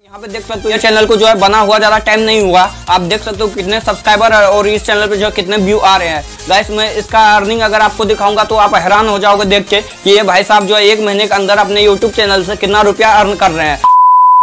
यहाँ पे देख सकते हो ये चैनल को जो है बना हुआ ज्यादा टाइम नहीं हुआ। आप देख सकते हो कितने सब्सक्राइबर और इस चैनल पे जो है कितने व्यू आ रहे हैं। गाइस मैं इसका अर्निंग अगर आपको दिखाऊंगा तो आप हैरान हो जाओगे देख के कि ये भाई साहब जो है 1 महीने के अंदर अपने यूट्यूब चैनल से कितना रुपया अर्न कर रहे हैं।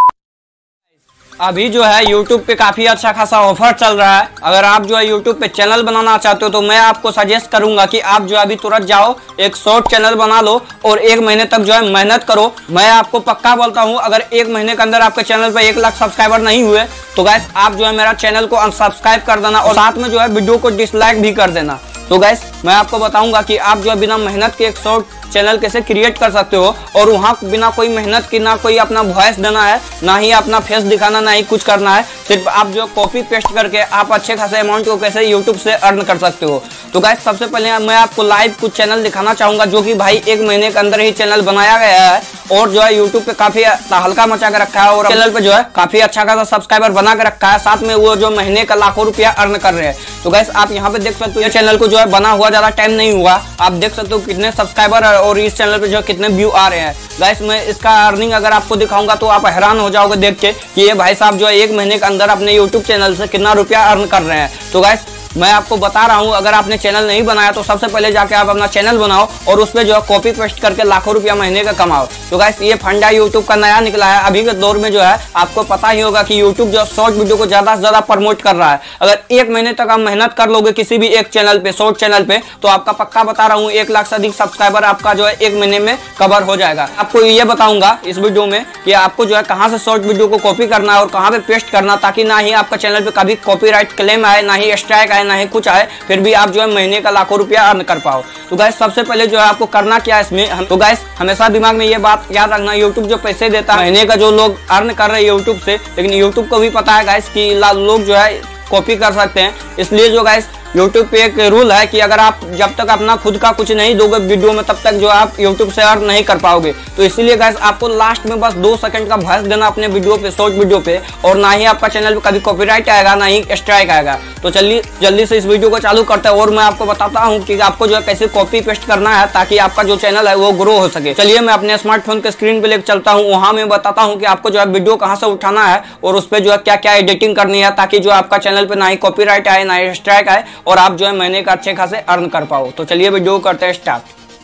अभी जो है YouTube पे काफी अच्छा खासा ऑफर चल रहा है। अगर आप जो है YouTube पे चैनल बनाना चाहते हो तो मैं आपको सजेस्ट करूंगा कि आप जो है अभी तुरंत जाओ एक शॉर्ट चैनल बना लो और 1 महीने तक जो है मेहनत करो। मैं आपको पक्का बोलता हूं अगर 1 महीने के अंदर आपके चैनल पे 1 लाख सब्सक्राइबर नहीं हुए तो गाइस आप जो है मेरा चैनल को अनसब्सक्राइब कर देना और साथ में जो है वीडियो को डिसलाइक भी कर देना। तो गाइस मैं आपको बताऊंगा कि आप जो है बिना मेहनत के एक शॉर्ट चैनल कैसे क्रिएट कर सकते हो और वहाँ बिना कोई मेहनत की ना कोई अपना वॉइस देना है, ना ही अपना फेस दिखाना, ना ही कुछ करना है। सिर्फ आप जो कॉपी पेस्ट करके आप अच्छे खासे अमाउंट को कैसे यूट्यूब से अर्न कर सकते हो। तो गाइस सबसे पहले मैं आपको लाइव कुछ चैनल दिखाना चाहूंगा जो कि भाई 1 महीने के अंदर ही चैनल बनाया गया है और जो है यूट्यूब पे काफी तहलका मचा के रखा है और चैनल पे जो है काफी अच्छा खासा सब्सक्राइबर बना के रखा है। साथ में वो जो महीने का लाखों रुपया अर्न कर रहे हैं। तो गाइस आप यहाँ पे देख सकते हो ये चैनल को जो है बना हुआ ज्यादा टाइम नहीं हुआ। आप देख सकते हो कितने सब्सक्राइबर और इस चैनल पे जो कितने व्यू आ रहे हैं। गाइस मैं इसका अर्निंग अगर आपको दिखाऊंगा तो आप हैरान हो जाओगे देख के कि ये भाई साहब जो है 1 महीने के अंदर अपने यूट्यूब चैनल से कितना रुपया अर्न कर रहे हैं। तो गाइस मैं आपको बता रहा हूं अगर आपने चैनल नहीं बनाया तो सबसे पहले जाके आप अपना चैनल बनाओ और उस पर जो है कॉपी पेस्ट करके लाखों रुपया महीने का कमाओ। तो गाइस ये फंडा यूट्यूब का नया निकला है। अभी के दौर में जो है आपको पता ही होगा कि यूट्यूब जो शॉर्ट वीडियो को ज्यादा से ज्यादा प्रमोट कर रहा है। अगर 1 महीने तक आप मेहनत कर लोगे किसी भी एक चैनल पे, शॉर्ट चैनल पे, तो आपका पक्का बता रहा हूँ 1 लाख से अधिक सब्सक्राइबर आपका जो है 1 महीने में कवर हो जाएगा। आपको ये बताऊंगा इस वीडियो में कि आपको जो है कहाँ से शॉर्ट वीडियो को कॉपी करना है और कहाँ पे पेस्ट करना, ताकि ना ही आपका चैनल पे कभी कॉपीराइट क्लेम आए, ना ही स्ट्राइक आए, ना ही कुछ आए, फिर भी आप जो है महीने का लाखों रुपया अर्न कर पाओ। तो गाइस सबसे पहले जो है आपको करना क्या है इसमें, तो गाइस हमेशा दिमाग में ये बात याद रखना, यूट्यूब जो पैसे देता है महीने का जो लोग अर्न कर रहे हैं यूट्यूब से, लेकिन यूट्यूब को भी पता है गाइस कि लोग जो है कॉपी कर सकते हैं। इसलिए जो गाइस यूट्यूब पे एक रूल है कि अगर आप जब तक अपना खुद का कुछ नहीं दोगे वीडियो में तब तक जो आप यूट्यूब से अर्न नहीं कर पाओगे। तो इसीलिए गाइस आपको लास्ट में बस 2 सेकंड का वॉइस देना अपने वीडियो पे, शॉर्ट वीडियो पे, और ना ही आपका चैनल पे कभी कॉपीराइट आएगा, ना ही स्ट्राइक आएगा। तो चलिए जल्दी से इस वीडियो को चालू करते हैं और मैं आपको बताता हूँ कि आपको जो है कैसे कॉपी पेस्ट करना है ताकि आपका जो चैनल है वो ग्रो हो सके। चलिए मैं अपने स्मार्टफोन के स्क्रीन पे लेकर चलता हूँ, वहाँ मैं बताता हूँ कि आपको जो है वीडियो कहाँ से उठाना है और उस पर जो है क्या क्या एडिटिंग करनी है ताकि जो आपका चैनल पे ना ही कॉपीराइट आए, ना ही स्ट्राइक आए और आप जो है महीने का अच्छे खासे अर्न कर पाओ। तो चलिए वीडियो करते हैं स्टार्ट।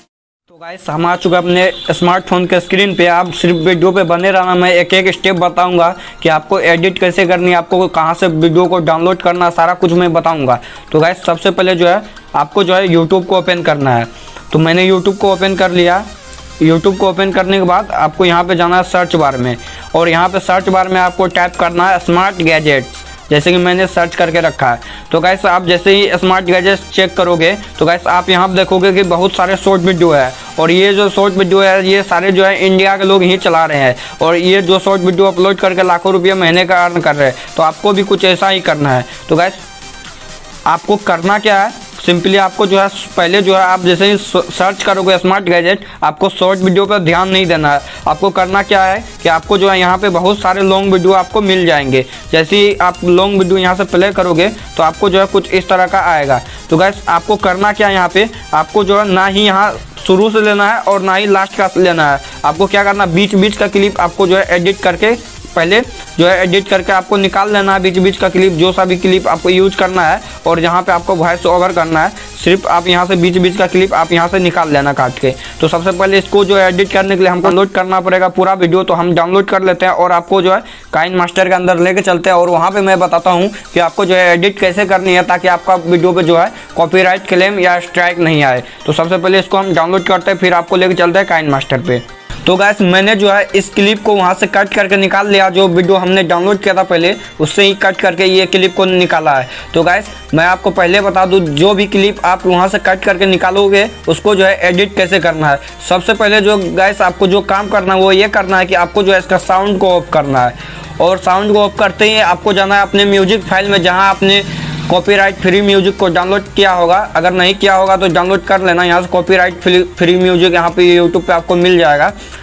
तो गाइस हम आ चुके अपने स्मार्टफोन के स्क्रीन पे। आप सिर्फ वीडियो पे बने रहना, मैं एक एक स्टेप बताऊंगा कि आपको एडिट कैसे करनी है, आपको कहां से वीडियो को डाउनलोड करना, सारा कुछ मैं बताऊंगा। तो गाइस सबसे पहले जो है आपको जो है यूट्यूब को ओपन करना है। तो मैंने यूट्यूब को ओपन कर लिया। यूट्यूब को ओपन करने के बाद आपको यहाँ पे जाना है सर्च बार में और यहाँ पे सर्च बार में आपको टाइप करना है स्मार्ट गैजेट्स, जैसे कि मैंने सर्च करके रखा है। तो गाइस आप जैसे ही स्मार्ट गैजेट्स चेक करोगे तो गाइस आप यहाँ पे देखोगे कि बहुत सारे शॉर्ट वीडियो है और ये जो शॉर्ट वीडियो है ये सारे जो है इंडिया के लोग ही चला रहे हैं और ये जो शॉर्ट वीडियो अपलोड करके लाखों रुपये महीने का अर्न कर रहे हैं। तो आपको भी कुछ ऐसा ही करना है। तो गाइस आपको करना क्या है, सिंपली आपको जो है पहले जो है आप जैसे ही सर्च करोगे स्मार्ट गैजेट, आपको शॉर्ट वीडियो पर ध्यान नहीं देना है। आपको करना क्या है कि आपको जो है यहाँ पे बहुत सारे लॉन्ग वीडियो आपको मिल जाएंगे। जैसे ही आप लॉन्ग वीडियो यहाँ से प्ले करोगे तो आपको जो है कुछ इस तरह का आएगा। तो गाइस आपको करना क्या है, यहाँ पे आपको जो है ना ही यहाँ शुरू से लेना है और ना ही लास्ट का लेना है। आपको क्या करना, बीच बीच का क्लिप आपको जो है एडिट करके पहले जो है एडिट करके आपको निकाल लेना है। बीच बीच का क्लिप जो सा भी क्लिप आपको यूज करना है और जहाँ पे आपको वॉइस ओवर करना है, सिर्फ आप यहाँ से बीच बीच का क्लिप आप यहाँ से निकाल लेना काट के। तो सबसे पहले इसको जो है एडिट करने के लिए हमको डाउनलोड करना पड़ेगा पूरा वीडियो। तो हम डाउनलोड कर लेते हैं और आपको जो है काइन मास्टर के अंदर लेके चलते हैं और वहाँ पे मैं बताता हूँ कि आपको जो है एडिट कैसे करनी है ताकि आपका वीडियो पे जो है कॉपीराइट क्लेम या स्ट्राइक नहीं आए। तो सबसे पहले इसको हम डाउनलोड करते हैं, फिर आपको लेके चलते हैं काइन मास्टर पे। तो गाइस मैंने जो है इस क्लिप को वहाँ से कट करके निकाल लिया, जो वीडियो हमने डाउनलोड किया था पहले उससे ही कट करके ये क्लिप को निकाला है। तो गाइस मैं आपको पहले बता दूं, जो भी क्लिप आप वहाँ से कट करके निकालोगे उसको जो है एडिट कैसे करना है। सबसे पहले जो गाइस आपको जो काम करना है वो ये करना है कि आपको जो है इसका साउंड को ऑफ करना है और साउंड को ऑफ करते ही आपको जाना है अपने म्यूजिक फाइल में जहाँ आपने कॉपीराइट फ्री म्यूजिक को डाउनलोड किया होगा। अगर नहीं किया होगा तो डाउनलोड कर लेना, यहाँ से कॉपीराइट फ्री म्यूजिक यहाँ पे यूट्यूब पे आपको मिल जाएगा।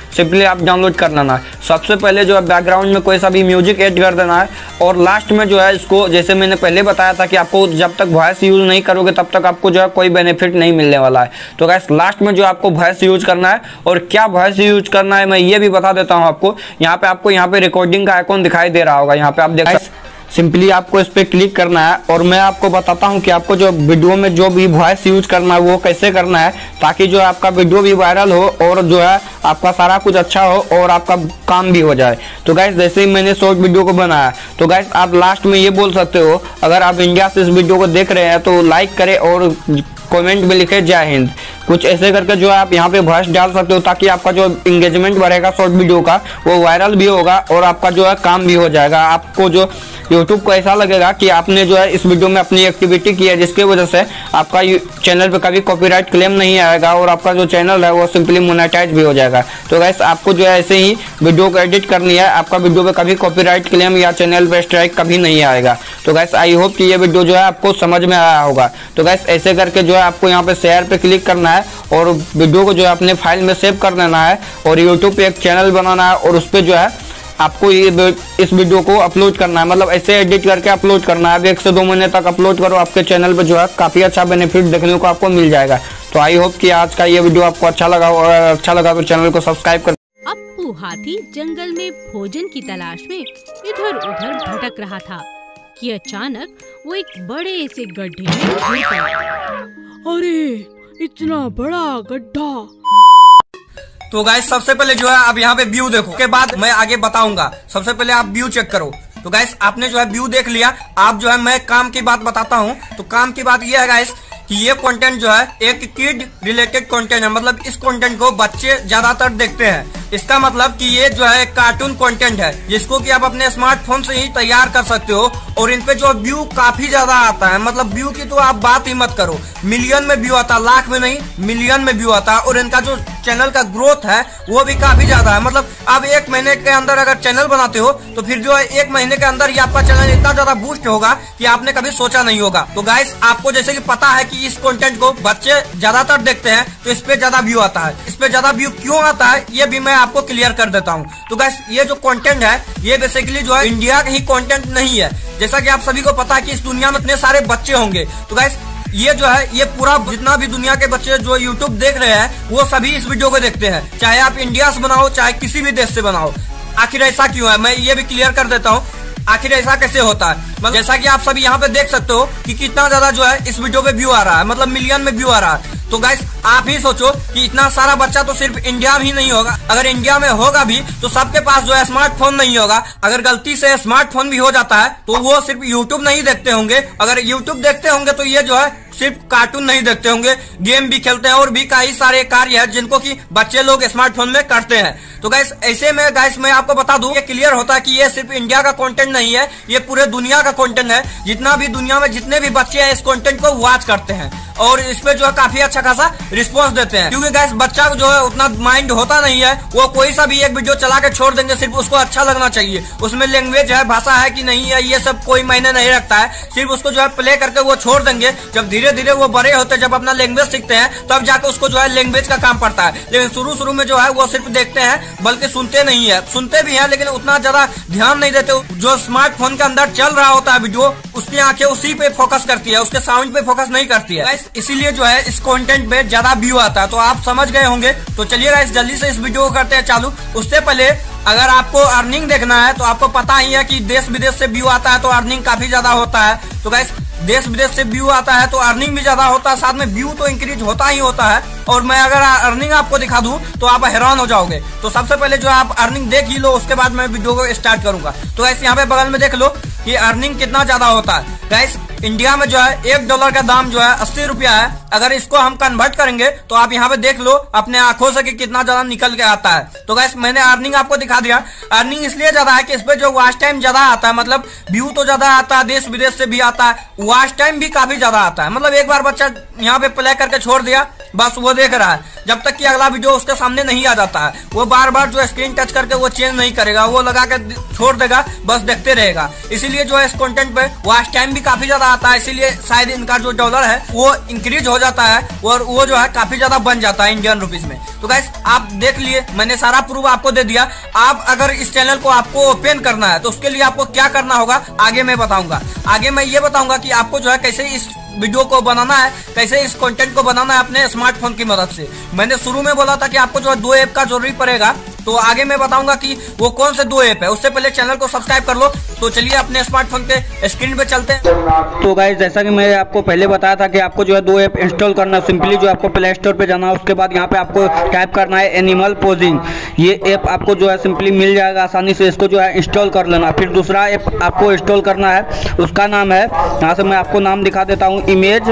सिंपली आप डाउनलोड कर लेना है। सबसे पहले जो है बैकग्राउंड में कोई सा भी म्यूजिक ऐड कर देना है और लास्ट में जो है इसको, जैसे मैंने पहले बताया था कि आपको जब तक वॉइस यूज नहीं करोगे तब तक आपको जो है कोई बेनिफिट नहीं मिलने वाला है। तो गाइस लास्ट में जो आपको वॉइस यूज करना है, और क्या वॉइस यूज करना है मैं ये भी बता देता हूँ आपको। आपको यहाँ पे रिकॉर्डिंग का आइकॉन दिखाई दे रहा होगा, यहाँ पे आप देख सकते हैं। सिंपली आपको इस पे क्लिक करना है और मैं आपको बताता हूँ कि आपको जो वीडियो में जो भी वॉइस यूज करना है वो कैसे करना है, ताकि जो है आपका वीडियो भी वायरल हो और जो है आपका सारा कुछ अच्छा हो और आपका काम भी हो जाए। तो गाइस जैसे ही मैंने शॉर्ट वीडियो को बनाया, तो गाइस आप लास्ट में ये बोल सकते हो, अगर आप इंडिया से इस वीडियो को देख रहे हैं तो लाइक करें और कमेंट में लिखे जय हिंद, कुछ ऐसे करके जो है आप यहाँ पे वॉइस डाल सकते हो, ताकि आपका जो इंगेजमेंट बढ़ेगा शॉर्ट वीडियो का वो वायरल भी होगा और आपका जो है काम भी हो जाएगा। आपको जो YouTube को ऐसा लगेगा कि आपने जो है इस वीडियो में अपनी एक्टिविटी की है, जिसकी वजह से आपका चैनल पे कभी कॉपीराइट क्लेम नहीं आएगा और आपका जो चैनल है वो सिंपली मोनेटाइज भी हो जाएगा। तो गाइस आपको जो है ऐसे ही वीडियो को एडिट करनी है, आपका वीडियो पे कभी कॉपीराइट क्लेम या चैनल पे स्ट्राइक कभी नहीं आएगा। तो गाइस आई होप कि ये वीडियो जो है आपको समझ में आया होगा। तो गाइस ऐसे करके जो है आपको यहाँ पे शेयर पे क्लिक करना है और वीडियो को जो है अपने फाइल में सेव कर देना है और यूट्यूब पे एक चैनल बनाना है और उस पर जो है आपको इस वीडियो को अपलोड करना है, मतलब ऐसे एडिट करके अपलोड करना है। अब 1 से 2 महीने तक अपलोड करो, आपके चैनल पे जो है काफी अच्छा बेनिफिट देखने को आपको मिल जाएगा। तो आई होप कि आज का ये वीडियो आपको अच्छा लगा हो, और अच्छा लगा तो चैनल को सब्सक्राइब कर। अप्पू हाथी जंगल में भोजन की तलाश में इधर उधर भटक रहा था कि अचानक वो एक बड़े से गड्ढे में गिर पड़ा। अरे इतना बड़ा गड्ढा। तो गाइस सबसे पहले जो है आप यहाँ पे व्यू देखो, के बाद मैं आगे बताऊंगा। सबसे पहले आप व्यू चेक करो। तो गाइस आपने जो है व्यू देख लिया, आप जो है मैं काम की बात बताता हूँ। तो काम की बात ये है गाइस कि ये कंटेंट जो है एक किड रिलेटेड कंटेंट है, मतलब इस कंटेंट को बच्चे ज्यादातर देखते हैं। इसका मतलब कि ये जो है कार्टून कंटेंट है, जिसको कि आप अपने स्मार्टफोन से ही तैयार कर सकते हो और इन पे जो व्यू काफी ज्यादा आता है, मतलब व्यू की तो आप बात ही मत करो, मिलियन में व्यू आता है, लाख में नहीं मिलियन में व्यू आता है। और इनका जो चैनल का ग्रोथ है वो भी काफी ज्यादा है, मतलब आप 1 महीने के अंदर अगर चैनल बनाते हो तो फिर जो है 1 महीने के अंदर ही आपका चैनल इतना ज्यादा बूस्ट होगा कि आपने कभी सोचा नहीं होगा। तो गाइस आपको जैसे कि पता है कि इस कंटेंट को बच्चे ज्यादातर देखते हैं, तो इस पे ज्यादा व्यू आता है। इस पे ज्यादा व्यू क्यों आता है ये भी मैं आपको क्लियर कर देता हूँ। तो गाइस ये जो कंटेंट है ये बेसिकली जो है इंडिया का ही कंटेंट नहीं है, जैसा कि आप सभी को पता है कि इस दुनिया में इतने सारे बच्चे होंगे। तो गाइस ये जो है ये पूरा जितना भी दुनिया के बच्चे जो YouTube देख रहे हैं वो सभी इस वीडियो को देखते हैं, चाहे आप इंडिया से बनाओ चाहे किसी भी देश से बनाओ। आखिर ऐसा क्यों है मैं ये भी क्लियर कर देता हूँ, आखिर ऐसा कैसे होता है। मतलब जैसा कि आप सभी यहाँ पे देख सकते हो कि कितना ज्यादा जो है इस वीडियो पे व्यू आ रहा है, मतलब मिलियन में व्यू आ रहा है। तो गाइस आप ही सोचो कि इतना सारा बच्चा तो सिर्फ इंडिया में ही नहीं होगा, अगर इंडिया में होगा भी तो सबके पास जो है स्मार्टफोन नहीं होगा। अगर गलती से स्मार्टफोन भी हो जाता है तो वो सिर्फ यूट्यूब नहीं देखते होंगे, अगर यूट्यूब देखते होंगे तो ये जो है सिर्फ कार्टून नहीं देखते होंगे, गेम भी खेलते हैं और भी कई सारे कार्य है जिनको कि बच्चे लोग स्मार्टफोन में करते हैं। तो गाइस ऐसे में गाइस मैं आपको बता दूं, ये क्लियर होता है कि ये सिर्फ इंडिया का कंटेंट नहीं है, ये पूरे दुनिया का कंटेंट है। जितना भी दुनिया में जितने भी बच्चे हैं इस कंटेंट को वॉच करते हैं और इस पे जो है काफी अच्छा खासा रिस्पॉन्स देते हैं, क्योंकि गाइस बच्चा जो है उतना माइंड होता नहीं है, वो कोई सा भी एक वीडियो चला के छोड़ देंगे, सिर्फ उसको अच्छा लगना चाहिए, उसमें लैंग्वेज है भाषा है कि नहीं है ये सब कोई मायने नहीं रखता है, सिर्फ उसको जो है प्ले करके वो छोड़ देंगे। जब धीरे धीरे वो बड़े होते हैं, जब अपना लैंग्वेज सीखते हैं तब जाकर उसको जो है लैंग्वेज का काम पड़ता है। लेकिन शुरू में जो है वो सिर्फ देखते हैं बल्कि सुनते नहीं है, सुनते भी हैं लेकिन उतना ज्यादा ध्यान नहीं देते। जो स्मार्टफोन के अंदर चल रहा होता है वीडियो, उसकी आंखें उसी पे फोकस करती है, उसके साउंड पे फोकस नहीं करती है। इसीलिए जो है इस कंटेंट में ज्यादा व्यू आता है। तो आप समझ गए होंगे। तो चलिए गाइस जल्दी से इस वीडियो को करते हैं चालू। उससे पहले अगर आपको अर्निंग देखना है तो आपको पता ही है कि देश विदेश से व्यू आता है तो अर्निंग काफी ज्यादा होता है। तो गाइस देश विदेश से व्यू आता है तो अर्निंग भी ज्यादा होता है, साथ में व्यू तो इंक्रीज होता ही होता है। और मैं अगर अर्निंग आपको दिखा दूं तो आप हैरान हो जाओगे। तो सबसे पहले जो आप अर्निंग देख ही लो, उसके बाद मैं वीडियो को स्टार्ट करूंगा। तो गाइस यहाँ पे बगल में देख लो कि अर्निंग कितना ज्यादा होता है। गाइस इंडिया में जो है $1 का दाम जो है 80 रुपया है। अगर इसको हम कन्वर्ट करेंगे तो आप यहाँ पे देख लो अपने आंखों से कि कितना ज्यादा निकल के आता है। तो गाइस मैंने अर्निंग आपको दिखा दिया। अर्निंग इसलिए ज्यादा है कि इस पे जो वॉच टाइम ज्यादा आता है, मतलब व्यू तो ज्यादा आता है, देश विदेश से भी आता है, वॉच टाइम भी काफी ज्यादा आता है। मतलब एक बार बच्चा यहाँ पे प्ले करके छोड़ दिया, बस वो देख रहा है जब तक कि अगला वीडियो उसके सामने नहीं आ जाता है। वो बार बार जो स्क्रीन टच करके वो चेंज नहीं करेगा, वो लगा के छोड़ देगा, बस देखते रहेगा। इसीलिए जो है इस कंटेंट पे वॉच टाइम भी काफी ज्यादा आता है, इसीलिए शायद इनका जो डॉलर है वो इंक्रीज हो जाता है और वो जो है काफी ज्यादा बन जाता है इंडियन रुपीज में। तो गाइस आप देख लिए, मैंने सारा प्रूफ आपको दे दिया। आप अगर इस चैनल को आपको ओपन करना है तो उसके लिए आपको क्या करना होगा आगे मैं बताऊंगा। आगे मैं ये बताऊंगा कि आपको जो है कैसे इस वीडियो को बनाना है, कैसे इस कंटेंट को बनाना है अपने स्मार्टफोन की मदद से। मैंने शुरू में बोला था कि आपको जो है 2 ऐप का जरूरी पड़ेगा, तो आगे मैं बताऊंगा कि वो कौन से 2 ऐप है। उससे पहले चैनल को सब्सक्राइब कर लो। तो चलिए अपने स्मार्टफोन के स्क्रीन पे चलते हैं। तो गाइस जैसा कि मैं आपको पहले बताया था कि आपको जो है 2 ऐप इंस्टॉल करना। सिंपली जो आपको प्ले स्टोर पे जाना है, उसके बाद यहाँ पे आपको टाइप करना है एनिमल पोजिंग। ये ऐप आपको जो है सिंपली मिल जाएगा आसानी से, इसको जो है इंस्टॉल कर लेना। फिर दूसरा ऐप आपको इंस्टॉल करना है, उसका नाम है, यहाँ से मैं आपको नाम दिखा देता हूँ,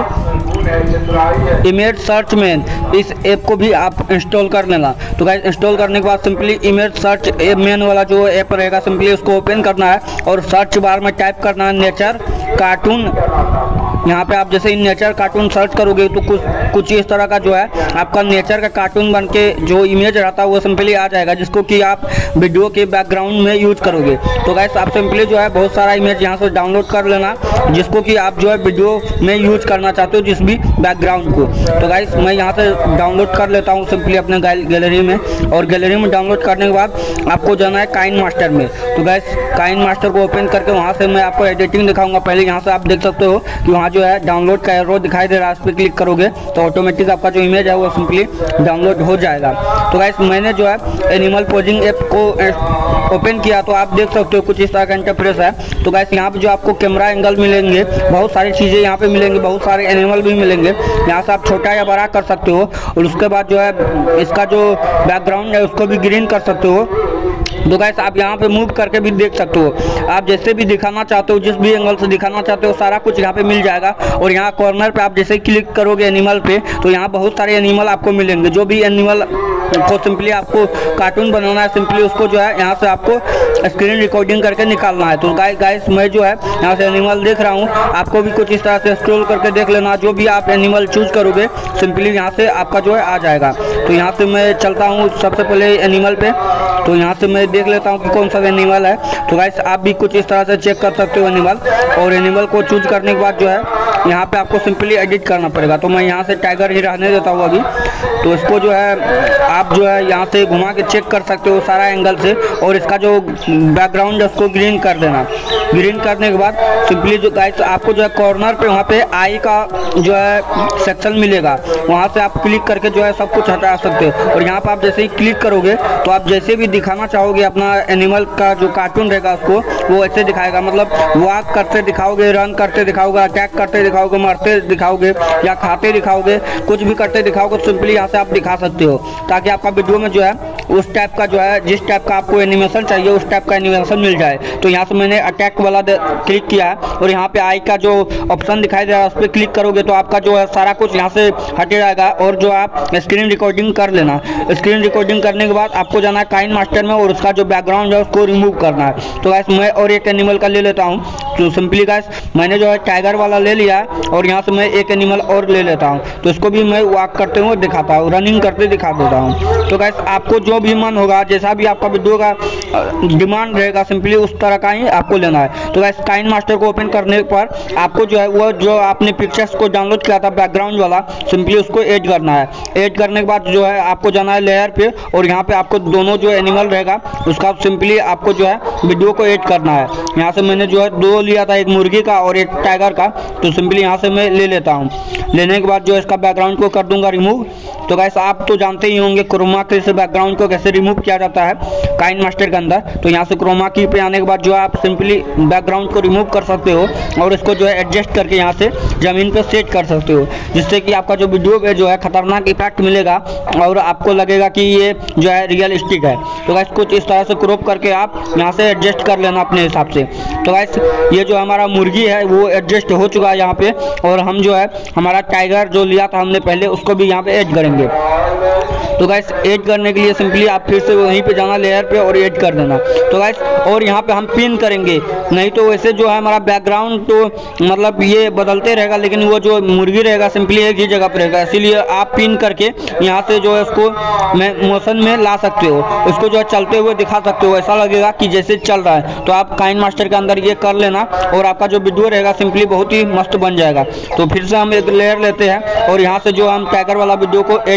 इमेज सर्च मैन। इस ऐप को भी आप इंस्टॉल कर लेना। तो गाइस इंस्टॉल करने के बाद सिंपली इमेज सर्च मैन वाला जो ऐप रहेगा सिंपली उसको ओपन करना है और सर्च बार में टाइप करना है नेचर कार्टून। यहाँ पे आप जैसे नेचर कार्टून सर्च करोगे तो कुछ इस तरह का जो है आपका नेचर का कार्टून बन के जो इमेज रहता है वो सिंपली आ जाएगा, जिसको कि आप वीडियो के बैकग्राउंड में यूज करोगे। तो गाइस आप सिंपली जो है बहुत सारा इमेज यहाँ से डाउनलोड कर लेना, जिसको कि आप जो है वीडियो में यूज करना चाहते हो, जिस भी बैकग्राउंड को। तो गाइस मैं यहाँ से डाउनलोड कर लेता हूँ सिंपली अपने गैलरी में, और गैलरी में डाउनलोड करने के बाद आपको जाना है काइन मास्टर में। तो गाइस काइन मास्टर को ओपन करके वहाँ से मैं आपको एडिटिंग दिखाऊंगा। पहले यहाँ से आप देख सकते हो कि वहाँ जो है डाउनलोड का एरो दिखाई दे रहा है, इस पर क्लिक करोगे तो ऑटोमेटिक आपका जो इमेज है वो सिंपली डाउनलोड हो जाएगा। तो गाइस मैंने जो है एनिमल पोजिंग ऐप को ओपन किया तो आप देख सकते हो कुछ इस तरह का इंटरफेस है। तो गाइस यहाँ पे जो आपको कैमरा एंगल मिलेंगे, बहुत सारी चीज़ें यहाँ पे मिलेंगी, बहुत सारे एनिमल भी मिलेंगे। यहाँ से आप छोटा या बड़ा कर सकते हो, और उसके बाद जो है इसका जो बैकग्राउंड है उसको भी ग्रीन कर सकते हो। तो गाइस आप यहाँ पे मूव करके भी देख सकते हो, आप जैसे भी दिखाना चाहते हो, जिस भी एंगल से दिखाना चाहते हो सारा कुछ यहाँ पे मिल जाएगा। और यहाँ कॉर्नर पे आप जैसे क्लिक करोगे एनिमल पे तो यहाँ बहुत सारे एनिमल आपको मिलेंगे। जो भी एनिमल को सिंपली आपको कार्टून बनाना है, सिंपली उसको जो है यहाँ से आपको स्क्रीन रिकॉर्डिंग करके निकालना है। तो गाइस मैं जो है यहाँ से एनिमल देख रहा हूँ, आपको भी कुछ इस तरह से स्क्रॉल करके देख लेना। जो भी आप एनिमल चूज करोगे सिंपली यहाँ से आपका जो है आ जाएगा। तो यहाँ से मैं चलता हूँ सबसे पहले एनिमल पे, तो यहाँ से मैं देख लेता हूँ कि कौन सा एनिमल है। तो गाइस आप भी कुछ इस तरह से चेक कर सकते हो एनिमल, और एनिमल को चूज करने के बाद जो है यहाँ पे आपको सिंपली एडिट करना पड़ेगा। तो मैं यहाँ से टाइगर ही रहने देता हूँ अभी। तो इसको जो है आप जो है यहाँ से घुमा के चेक कर सकते हो सारा एंगल से, और इसका जो बैकग्राउंड है उसको ग्रीन कर देना। ग्रीन करने के बाद सिंपली जो गाइस आपको जो है कॉर्नर पे वहाँ पे आई का जो है सेक्शन मिलेगा, वहाँ से आप क्लिक करके जो है सब कुछ हटा सकते हो। और यहाँ पर आप जैसे ही क्लिक करोगे तो आप जैसे भी दिखाना चाहोगे अपना एनिमल का जो कार्टून रहेगा उसको, वो ऐसे दिखाएगा। मतलब वॉक करते दिखाओगे, रन करते दिखाओगे, अटैक करते दिखाओगे, मरते दिखाओगे या खाते दिखाओगे, कुछ भी करते दिखाओगे, सिंपली यहाँ से आप दिखा सकते हो, ताकि आपका वीडियो में जो है उस टाइप का जो है जिस टाइप का आपको एनिमेशन चाहिए उस टाइप का एनिमेशन मिल जाए। तो यहाँ से मैंने अटैक वाला क्लिक किया है, और यहाँ पे आई का जो ऑप्शन दिखाई दे रहा है उस पर क्लिक करोगे तो आपका जो है सारा कुछ यहाँ से हटे जाएगा। और जो आप स्क्रीन रिकॉर्डिंग कर लेना। स्क्रीन रिकॉर्डिंग करने के बाद आपको जाना है काइन मास्टर में, और उसका जो बैकग्राउंड है उसको रिमूव करना है। तो गाइस मैं और एक एनिमल का ले लेता हूँ। तो सिंपली गाइस मैंने जो है टाइगर वाला ले लिया है, और यहाँ से मैं एक एनिमल और ले लेता हूँ। तो इसको भी मैं वॉक करते हुए दिखाता हूँ, रनिंग करते दिखा देता हूँ। तो गाइस आपको जो भी मन होगा, जैसा भी आपका वीडियो का डिमांड रहेगा, सिंपली उस तरह का ही आपको लेना है। तो गाइस काइन मास्टर को ओपन करने पर आपको जो है वो जो आपने पिक्चर्स को डाउनलोड किया था बैकग्राउंड वाला, सिंपली उसको ऐड करना है। ऐड करने के बाद जो है आपको जाना है लेयर पे, और यहाँ पे आपको दोनों जो एनिमल रहेगा उसका सिंपली आपको जो है वीडियो को ऐड करना है। यहाँ से मैंने जो है 2 लिया था, एक मुर्गी का और एक टाइगर का। तो सिंपली यहाँ से मैं ले लेता हूँ। लेने के बाद जो है इसका बैकग्राउंड को कर दूंगा रिमूव। तो गाइस आप तो जानते ही होंगे क्रोमा की से बैकग्राउंड को कैसे रिमूव किया जाता है काइन मास्टर के अंदर। तो यहाँ से क्रोमा की पे आने के बाद जो है आप सिंपली बैकग्राउंड को रिमूव कर सकते हो, और इसको जो है एडजस्ट करके यहाँ से ज़मीन पे सेट कर सकते हो, जिससे कि आपका जो वीडियो पे जो है खतरनाक इफेक्ट मिलेगा और आपको लगेगा कि ये जो है रियलिस्टिक है। तो गाइस कुछ इस तरह से क्रॉप करके आप यहाँ से एडजस्ट कर लेना अपने हिसाब से। तो गाइस ये जो हमारा मुर्गी है वो एडजस्ट हो चुका है यहाँ पे, और हम जो है हमारा टाइगर जो लिया था हमने पहले उसको भी यहाँ पे ऐड करेंगे। तो गाइस ऐड करने के लिए सिंपली आप फिर से वहीं पे जाना लेयर पे और ऐड कर देना। तो गाइस और यहाँ पे हम पिन करेंगे, नहीं तो वैसे जो है हमारा बैकग्राउंड तो मतलब ये बदलते रहेगा, लेकिन वो जो मुर्गी रहेगा सिंपली एक ही जगह पर रहेगा। इसीलिए आप पिन करके यहाँ से जो है उसको मोशन में ला सकते हो, उसको जो है चलते हुए दिखा सकते हो, ऐसा लगेगा कि जैसे चल रहा है। तो आप काइन मास्टर के अंदर ये कर लेना और आपका जो वीडियो रहेगा सिंपली बहुत ही मस्त बन जाएगा। तो फिर से हम एक लेयर लेते हैं और यहाँ से जो हम टाइगर वाला वीडियो को ऐड करते हैं।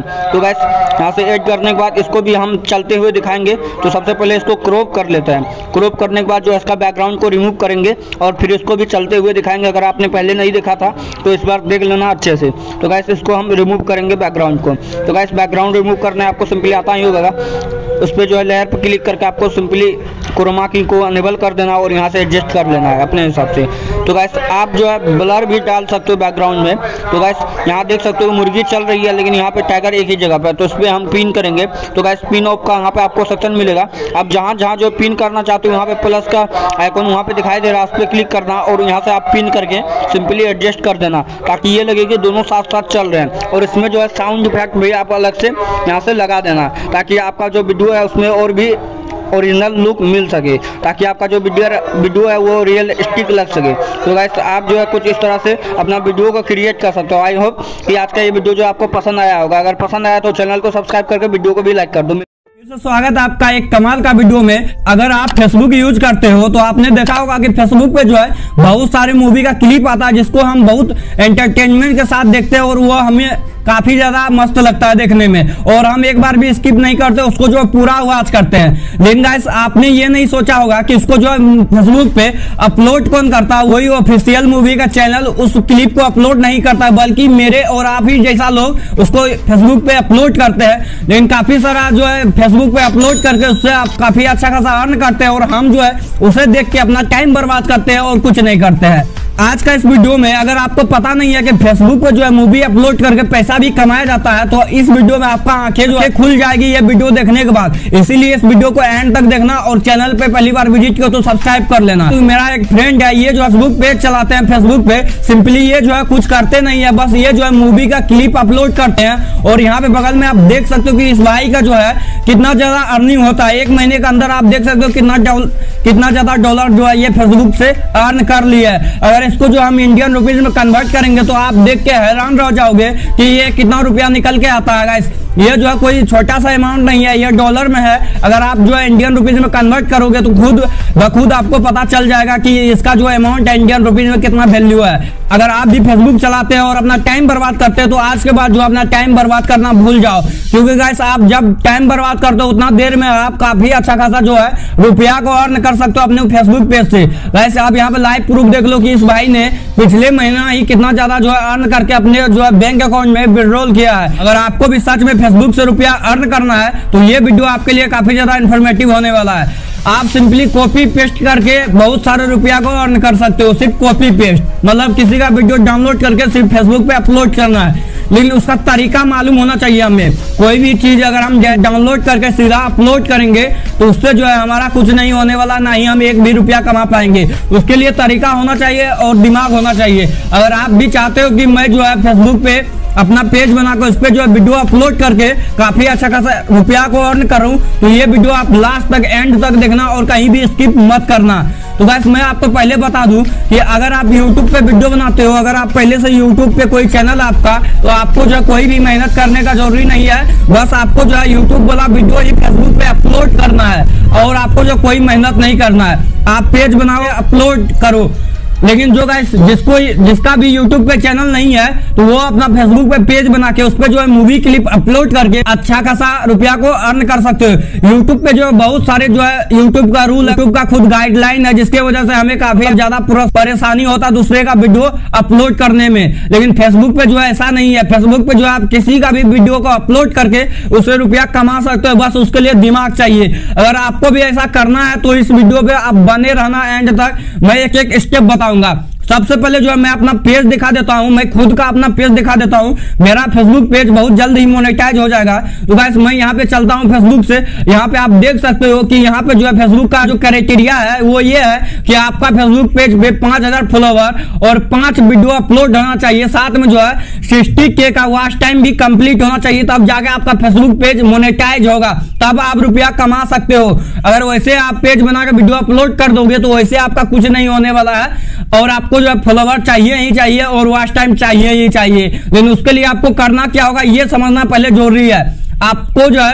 तो गाइस यहाँ से ऐड करने के बाद इसको भी हम चलते हुए दिखाएंगे। तो सबसे पहले इसको क्रॉप कर लेते हैं। क्रॉप करने के बाद जो इसका बैकग्राउंड को रिमूव करेंगे और फिर इसको भी चलते हुए दिखाएंगे। अगर आपने पहले नहीं देखा था तो इस बार देख लेना अच्छे से। तो गाइस इसको हम रिमूव करेंगे बैकग्राउंड को। तो गाइस बैकग्राउंड रिमूव करने आपको सिंपली आता ही होगा। उस पर जो है लेयर पर क्लिक करके आपको सिंपली क्रोमा की को अनेबल कर देना और यहाँ से एडजस्ट कर लेना है अपने हिसाब से। तो गाइस आप जो है ब्लर भी डाल सकते हो बैकग्राउंड में। तो गाइस यहाँ देख सकते हो मुर्गी चल रही है लेकिन यहाँ पे टाइगर एक ही जगह पे, तो उस पर हम पिन करेंगे। तो गाइस पिन ऑफ का यहाँ पे आपको सेक्शन मिलेगा। आप जहाँ जहाँ जो पिन करना चाहते हो वहाँ पे प्लस का आइकॉन वहाँ पे दिखाई दे रहा है, उस पर क्लिक करना और यहाँ से आप पिन करके सिंपली एडजस्ट कर देना ताकि ये लगे कि दोनों साथ साथ चल रहे हैं। और इसमें जो है साउंड इफेक्ट भी आप अलग से यहाँ से लगा देना ताकि आपका जो वीडियो है उसमें और भी ओरिजिनल लुक मिल सके, ताकि आपका जो वीडियो है वो रियलिस्टिक लग सके। तो गाइस आप जो है कुछ इस तरह से अपना वीडियो को क्रिएट कर सकते हो। आई होप कि आज का ये वीडियो जो आपको पसंद आया होगा। अगर पसंद आया तो चैनल को सब्सक्राइब करके वीडियो को भी लाइक कर दो। स्वागत है आपका एक कमाल का वीडियो में। अगर आप फेसबुक यूज करते हो तो आपने देखा होगा कि फेसबुक पे जो है बहुत सारे मूवी का क्लिप आता है जिसको हम बहुत एंटरटेनमेंट के साथ देखते हैं और वो हमें काफी ज्यादा मस्त लगता है देखने में और हम एक बार भी स्किप नहीं करते, उसको जो पूरा वॉच करते हैं। लेकिन गाइस आपने ये नहीं सोचा होगा कि इसको जो है फेसबुक पे अपलोड कौन करता है। वही ऑफिशियल मूवी का चैनल उस क्लिप को अपलोड नहीं करता है, बल्कि मेरे और आप ही जैसा लोग उसको फेसबुक पे अपलोड करते हैं। लेकिन काफी सारा जो है फेसबुक पे अपलोड करके उससे आप काफी अच्छा खासा अर्न करते हैं और हम जो है उसे देख के अपना टाइम बर्बाद करते हैं और कुछ नहीं करते हैं। आज का इस वीडियो में अगर आपको पता नहीं है कि फेसबुक पे जो है मूवी अपलोड करके पैसा भी कमाया जाता है तो इस वीडियो में आपका आंखें जो है खुल जाएगी ये वीडियो देखने के बाद। इसीलिए इस वीडियो को एंड तक देखना और चैनल पे पहली बार विजिट किया तो सब्सक्राइब कर लेना। तो मेरा एक फ्रेंड है, ये जो फेसबुक पेज चलाते हैं फेसबुक पे, सिंपली ये जो है कुछ करते नहीं है, बस ये जो है मूवी का क्लिप अपलोड करते हैं। और यहाँ पे बगल में आप देख सकते हो कि इस भाई का जो है कितना ज्यादा अर्निंग होता है। एक महीने के अंदर आप देख सकते हो कितना ज्यादा डॉलर जो है ये फेसबुक से अर्न कर लिया है। अगर इसको जो हम इंडियन रुपीज में कन्वर्ट करेंगे तो आप देख के हैरान रह जाओगे कि ये कितना रुपया निकल के आता है। गाइस ये जो है कोई छोटा सा अमाउंट नहीं है, ये डॉलर में है। अगर आप जो है इंडियन रुपीज में कन्वर्ट करोगे तो खुद आपको पता चल जाएगा कि इसका जो अमाउंट है इंडियन रुपीज में कितना वैल्यू है। अगर आप भी फेसबुक चलाते हैं और अपना टाइम बर्बाद करते हैं तो आज के बाद जो अपना टाइम बर्बाद करना भूल जाओ, क्योंकि गाइस आप जब टाइम बर्बाद करते हो उतना देर में आप काफी अच्छा खासा जो है रुपया को अर्न कर सकते हो अपने फेसबुक पेज से। गाइस आप यहाँ पे लाइव प्रूफ देख लो कि इस भाई ने पिछले महीना ही कितना ज्यादा जो है अर्न करके अपने जो है बैंक अकाउंट में विड्रॉल किया है। अगर आपको भी सच में फेसबुक से रुपया अर्न करना है तो ये वीडियो आपके लिए काफी ज्यादा इन्फॉर्मेटिव होने वाला है। आप सिंपली कॉपी पेस्ट करके बहुत सारे रुपया को अर्न कर सकते हो। सिर्फ कॉपी पेस्ट मतलब किसी का वीडियो डाउनलोड करके सिर्फ फेसबुक पे अपलोड करना है, लेकिन उसका तरीका मालूम होना चाहिए हमें। कोई भी चीज अगर हम डाउनलोड करके सीधा अपलोड करेंगे तो उससे जो है हमारा कुछ नहीं होने वाला, ना ही हम एक भी रुपया कमा पाएंगे। उसके लिए तरीका होना चाहिए और दिमाग होना चाहिए। अगर आप भी चाहते हो कि मैं जो है फेसबुक पे अपना पेज बनाकर उस पर जो है वीडियो अपलोड करके काफी अच्छा खासा रुपया को अर्न करूं तो ये वीडियो आप लास्ट तक एंड तक देखना और कहीं भी स्किप मत करना। तो गाइस मैं आपको पहले बता दूं कि अगर आप YouTube पे वीडियो बनाते हो, अगर आप पहले से YouTube पे कोई चैनल आपका, तो आपको जो कोई भी मेहनत करने का जरूरी नहीं है। बस आपको जो है YouTube वाला वीडियो ही फेसबुक पे अपलोड करना है और आपको जो कोई मेहनत नहीं करना है। आप पेज बनाओ, अपलोड करो। लेकिन जो गाइस जिसका भी YouTube पे चैनल नहीं है तो वो अपना फेसबुक पे पेज बना के उस पे जो है मूवी क्लिप अपलोड करके अच्छा खासा रुपया को अर्न कर सकते हो। YouTube पे जो बहुत सारे जो है YouTube का रूल है, YouTube का खुद गाइडलाइन है, जिसके वजह से हमें काफी ज्यादा परेशानी होता है दूसरे का वीडियो अपलोड करने में। लेकिन फेसबुक पे जो है ऐसा नहीं है। फेसबुक पे जो है आप किसी का भी वीडियो को अपलोड करके उससे रुपया कमा सकते हो, बस उसके लिए दिमाग चाहिए। अगर आपको भी ऐसा करना है तो इस वीडियो पे आप बने रहना एंड तक। मैं एक एक स्टेप बताऊंगा। सबसे पहले जो है मैं अपना पेज दिखा देता हूं, मैं खुद का अपना पेज दिखा देता हूं। मेरा फेसबुक पेज बहुत जल्द ही मोनेटाइज हो जाएगा। तो गाइस मैं यहाँ पे चलता हूं फेसबुक से। यहाँ पे आप देख सकते हो कि यहाँ पे जो है फेसबुक का जो क्राइटेरिया है वो ये है कि आपका फेसबुक पेज पे 5000 फॉलोवर और 5 वीडियो अपलोड होना चाहिए। साथ में जो है 60K का वॉच टाइम भी कंप्लीट होना चाहिए, तब जाके आपका फेसबुक पेज मोनेटाइज होगा, तब आप रुपया कमा सकते हो। अगर वैसे आप पेज बनाकर वीडियो अपलोड कर दोगे तो वैसे आपका कुछ नहीं होने वाला है और आपको जो है फॉलोवर चाहिए ही चाहिए और वॉच टाइम चाहिए ही चाहिए। लेकिन उसके लिए आपको करना क्या होगा ये समझना पहले जरूरी है। आपको जो है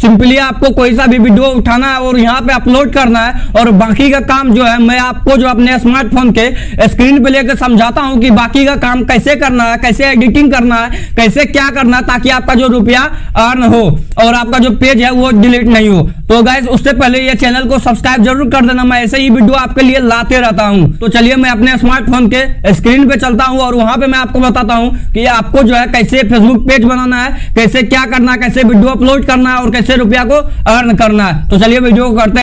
सिंपली आपको कोई सा भी वीडियो उठाना है और यहाँ पे अपलोड करना है, और बाकी का काम जो है मैं आपको जो अपने स्मार्टफोन के स्क्रीन पे लेकर समझाता हूँ कि बाकी का काम कैसे करना है, कैसे एडिटिंग करना है, कैसे क्या करना है, ताकि आपका जो रुपया अर्न हो और आपका जो पेज है वो डिलीट नहीं हो। तो गाइस उससे पहले ये चैनल को सब्सक्राइब जरूर कर देना, मैं ऐसे ही वीडियो आपके लिए लाते रहता हूँ। तो चलिए मैं अपने स्मार्टफोन के स्क्रीन पे चलता हूँ और वहां पे मैं आपको बताता हूँ कि आपको जो है कैसे फेसबुक पेज बनाना है, कैसे क्या करना है, कैसे वीडियो अपलोड करना है और कैसे रुपया को अर्न करना है। तो चलिए वीडियो को करते हैं।